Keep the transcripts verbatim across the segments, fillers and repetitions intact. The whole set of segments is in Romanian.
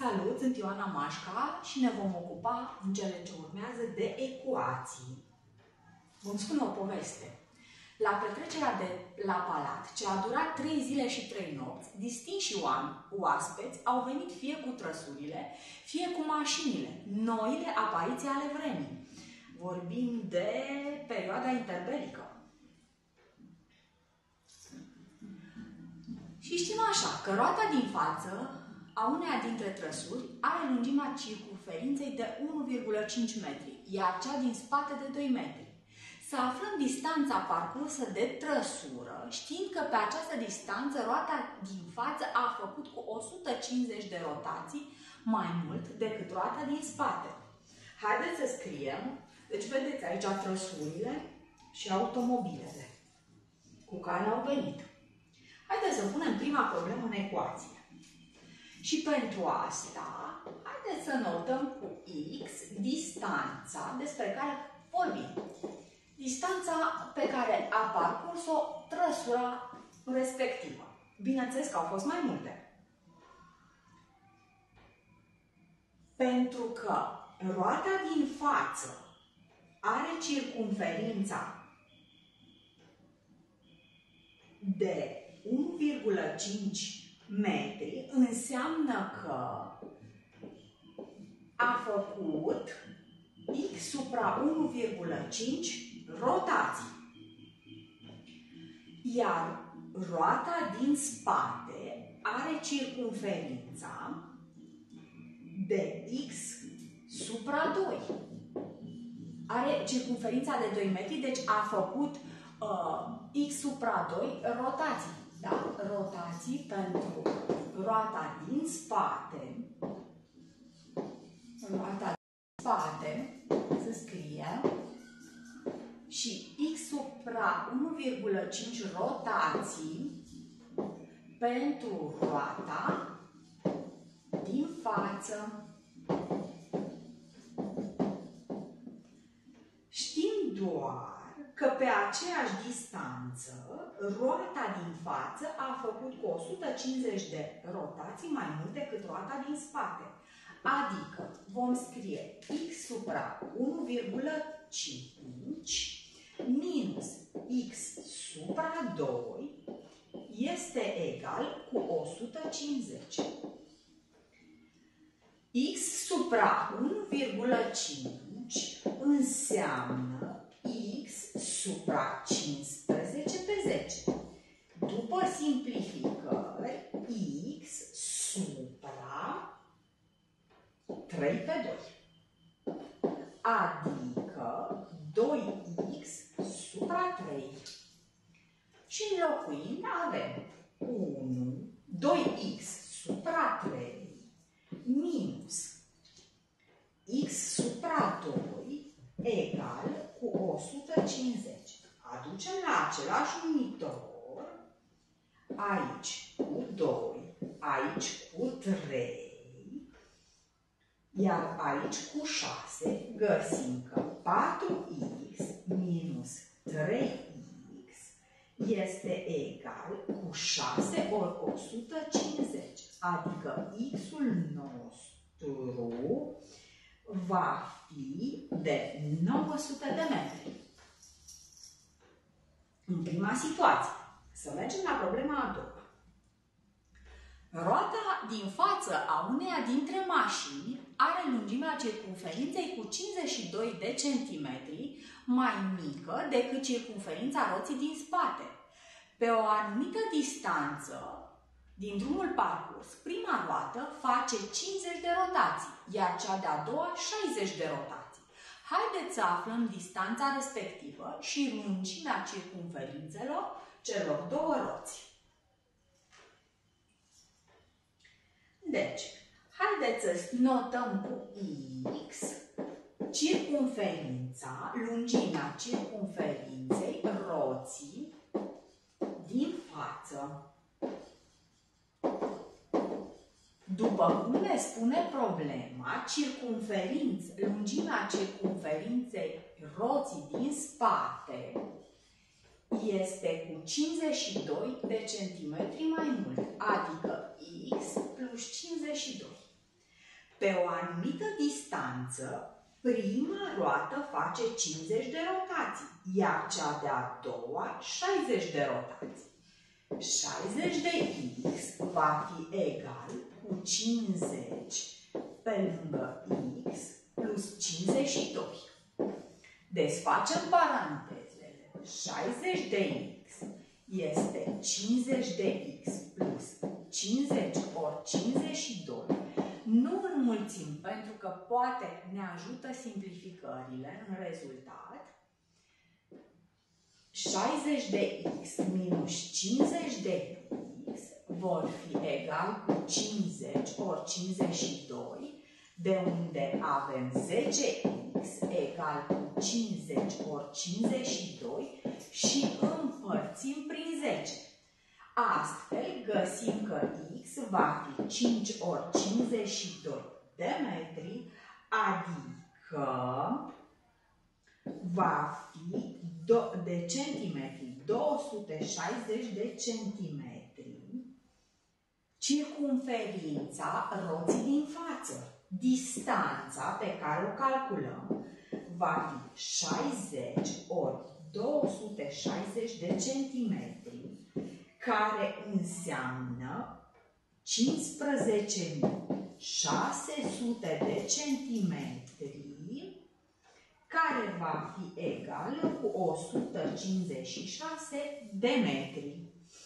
Salut, sunt Ioana Mașca și ne vom ocupa în cele ce urmează de ecuații. Vom spune o poveste. La petrecerea de la palat, ce a durat trei zile și trei nopți, distinși oaspeți au venit fie cu trăsurile, fie cu mașinile, noile apariții ale vremii. Vorbim de perioada interbelică. Și știm așa, că roata din față a uneia dintre trăsuri are lungimea circumferinței de unu virgulă cinci metri, iar cea din spate de doi metri. Să aflăm distanța parcursă de trăsură, știind că pe această distanță roata din față a făcut cu o sută cincizeci de rotații mai mult decât roata din spate. Haideți să scriem. Deci vedeți aici trăsurile și automobilele cu care au venit. Haideți să punem prima problemă în ecuație. Și pentru asta, haideți să notăm cu X distanța despre care vorbim. Distanța pe care a parcurs-o trăsura respectivă. Bineînțeles că au fost mai multe. Pentru că roata din față are circumferința de unu virgulă cinci metri, înseamnă că a făcut X supra unu virgulă cinci rotații. Iar roata din spate are circumferința de X supra doi. Are circumferința de doi metri, deci a făcut uh, X supra doi rotații. Da? Rotații pentru roata din spate. Roata din spate se scrie și X supra unu virgulă cinci rotații pentru roata din față. Știm doar că pe aceeași distanță, roata din față a făcut cu o sută cincizeci de rotații mai mult decât roata din spate. Adică vom scrie X supra unu virgulă cinci minus X supra doi este egal cu o sută cincizeci. X supra unu virgulă cinci înseamnă X supra cincisprezece pe zece. După simplificări, X supra trei pe doi. Adică doi X supra trei. Și înlocuind avem unu, doi X supra trei minus X supra doi egal cu o sută cincizeci. Aducem la același numitor, aici cu doi, aici cu trei, iar aici cu șase, găsim că patru X minus trei X este egal cu șase ori o sută cincizeci, adică X-ul nostru va fi de nouă sute de metri. În prima situație, să mergem la problema a doua. Roata din față a uneia dintre mașini are lungimea circumferinței cu cincizeci și doi de centimetri mai mică decât circumferința roții din spate. Pe o anumită distanță din drumul parcurs, prima roată face cincizeci de rotații, iar cea de-a doua șaizeci de rotații. Haideți să aflăm distanța respectivă și lungimea circumferințelor celor două roți. Deci, haideți să notăm cu X circumferința, lungimea circumferinței roții din față. După cum ne spune problema, circumferință, lungimea circumferinței roții din spate este cu cincizeci și doi de centimetri mai mult, adică X plus cincizeci și doi. Pe o anumită distanță, prima roată face cincizeci de rotații, iar cea de-a doua șaizeci de rotații. șaizeci de x va fi egal cu cincizeci pe lângă x plus cincizeci și doi. Desfacem parantezele. șaizeci de x este cincizeci de x plus cincizeci ori cincizeci și doi. Nu înmulțim pentru că poate ne ajută simplificările în rezultat. șaizeci de x minus cincizeci de x vor fi egal cu cincizeci ori cincizeci și doi, de unde avem zece x egal cu cincizeci ori cincizeci și doi și împărțim prin zece. Astfel găsim că x va fi cinci ori cincizeci și doi de metri, adică va fi de centimetri, două sute șaizeci de centimetri, circumferința roții din față. Distanța pe care o calculăm va fi șaizeci ori două sute șaizeci de centimetri, care înseamnă cincisprezece mii șase sute de centimetri, care va fi egal cu o sută cincizeci și șase de metri.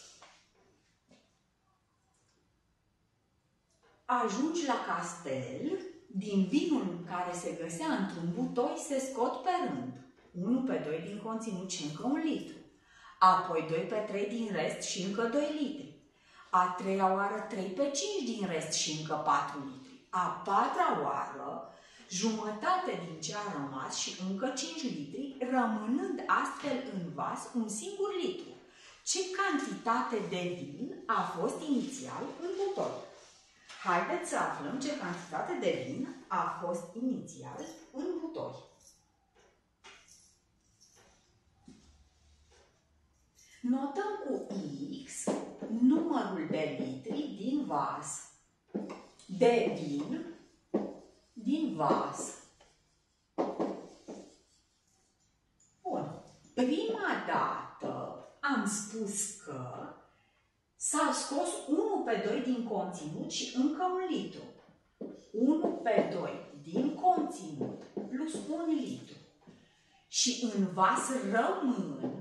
Ajungi la castel, din vinul care se găsea într-un butoi se scot pe rând unu pe doi din conținut și încă un litru, apoi doi pe trei din rest și încă doi litri, a treia oară trei pe cinci din rest și încă patru litri, a patra oară jumătate din ce a rămas și încă cinci litri, rămânând astfel în vas un singur litru. Ce cantitate de vin a fost inițial în butoi? Haideți să aflăm ce cantitate de vin a fost inițial în butoi. Notăm cu X numărul de litri din vas, de vin din vas. Bun. Prima dată am spus că s-a scos unu pe doi din conținut și încă un litru. unu pe doi din conținut plus un litru. Și în vas rămân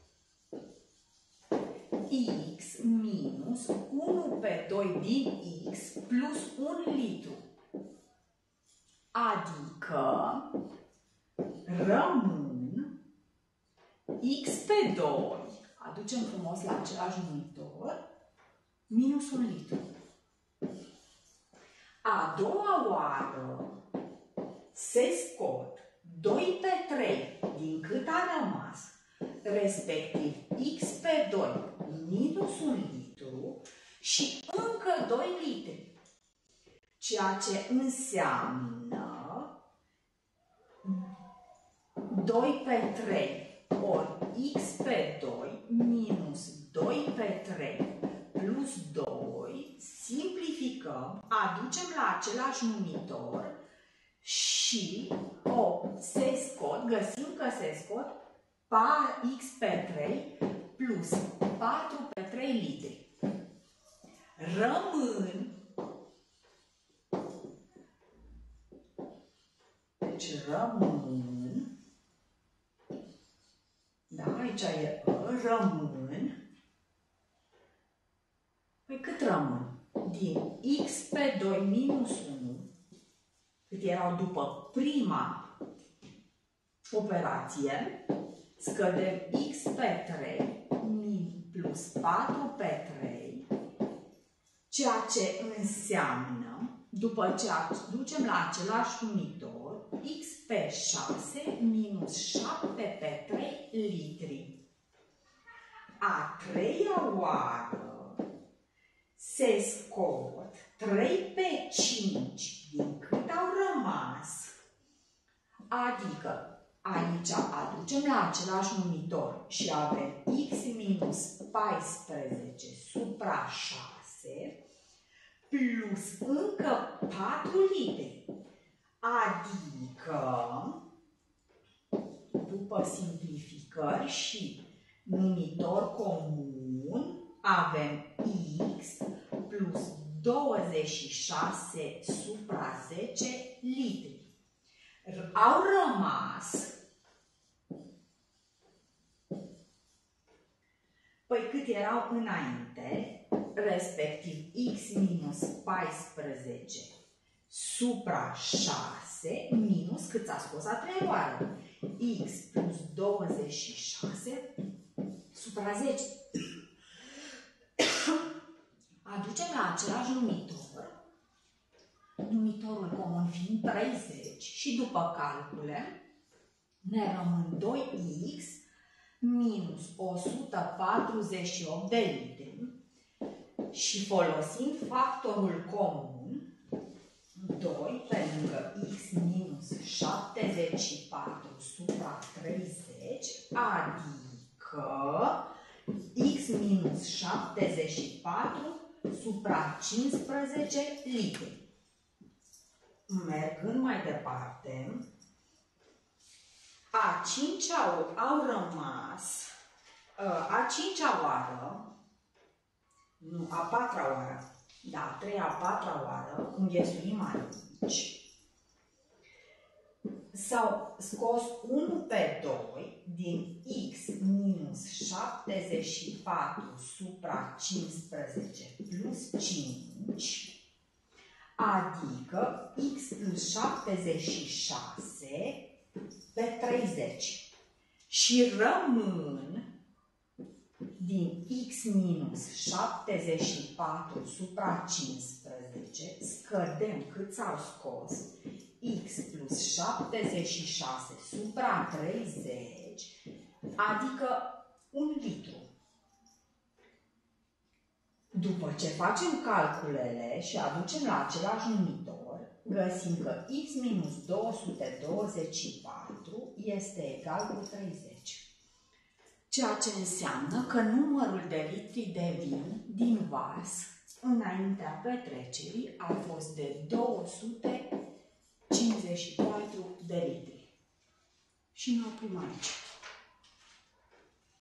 x minus unu pe doi din x plus un litru. Adică rămân x pe doi, aducem frumos la același numitor, minus un litru. A doua oară se scot doi pe trei din cât a rămas, respectiv x pe doi minus un litru și încă doi litri, ceea ce înseamnă doi pe trei ori x pe doi minus doi pe trei plus doi, simplificăm, aducem la același numitor și o, se scot, găsim că se scot x pe trei plus patru pe trei litri. Rămân, deci rămân, da, aici e rămân, păi cât rămân? Din x pe doi minus unu, cât erau după prima operație, scădem x pe trei plus patru pe trei, ceea ce înseamnă, după ce ducem la același numitor, x pe șase minus șapte pe trei litri. A treia oară se scot trei pe cinci din cât au rămas, adică aici aducem la același numitor și avem x minus paisprezece supra șase plus încă patru litri. Adică, după simplificări și numitor comun, avem X plus douăzeci și șase supra zece litri. Au rămas, păi cât erau înainte, respectiv X minus paisprezece supra șase minus cât s-a scos a treia oară? X plus douăzeci și șase supra zece. Aducem la același numitor, numitorul comun fiind treizeci și după calcule ne rămân doi X minus o sută patruzeci și opt de litri și folosind factorul comun doi pe lângă X minus șaptezeci și patru supra treizeci, adică X minus șaptezeci și patru supra cincisprezece litri. Mergând mai departe, a cincea au rămas, a cincea oară, nu, a patra oară, da, a treia, a patra oară, înghesuim aici, s-au scos unu pe doi din X minus șaptezeci și patru supra cincisprezece plus cinci, adică X plus șaptezeci și șase pe treizeci. Și rămân din X minus șaptezeci și patru supra cincisprezece, scădem cât s-au scos, X plus șaptezeci și șase supra treizeci, adică un litru. După ce facem calculele și aducem la același numitor, găsim că X minus două sute douăzeci și patru este egal cu treizeci. Ceea ce înseamnă că numărul de litri de vin din vas înaintea petrecerii a fost de două sute cincizeci și patru de litri. Și ne oprim aici.